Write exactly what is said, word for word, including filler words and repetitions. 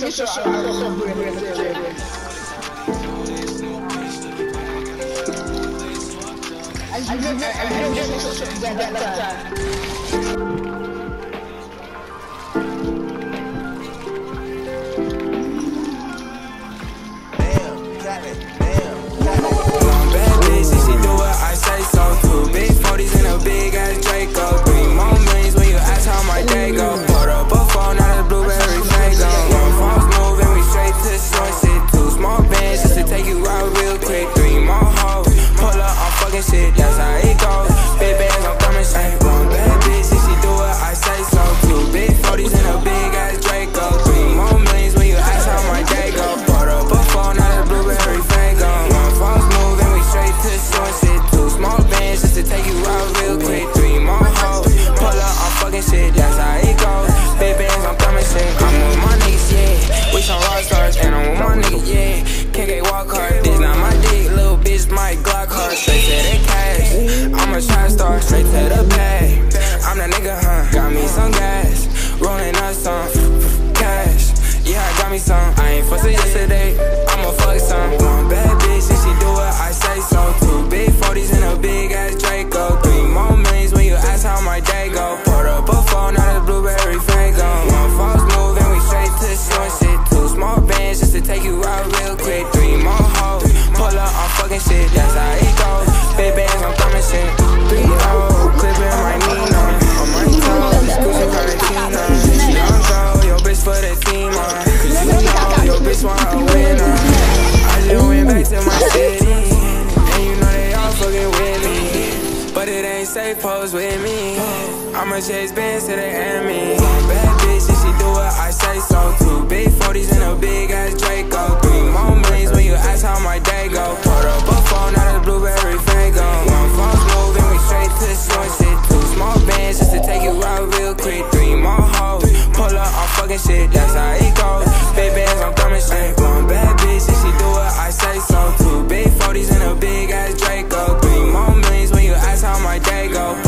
so sure I was so good at it. I didn't so sure that that time. Straight to the bag, I'm that nigga, huh? Got me some gas, rolling up some cash. Yeah, I got me some. I ain't fussing yesterday, I'ma fuck some. One bad bitch, and she do what I say so. Two big forties and a big ass Draco. Three more millions when you ask how my day go. Poured up a phone, now the blueberry fango. One false move and we straight to short shit. Two small bands just to take you out real quick. Three more hoes, pull up, I'm fucking shit. That's how it goes. Big bands, I'm thumbing shit. Three oh, clipping my Nina on my toes, Gucci Valentino. Young girl, your bitch for the team, uh, cause you know your bitch want a winner. I just went back to my city, and you know they all fucking with me, but it ain't safe, pose with me. I'ma chase bands to the enemy. Bad bitch, and she do what I say so. Two big forties and a big ass Draco. Three more millions when you ask how my day go. Poured up a phone, out of blueberry fango. One false move and we straight to short shit. Two small bands just to take you out real quick. Three more hoes, pull up, I'm fucking shit. That's how it goes. Big bands, I'm thumbing shit. One bad bitch and she do what I say so. Two big forties and a big ass Draco. Three more millions when you ask how my day go.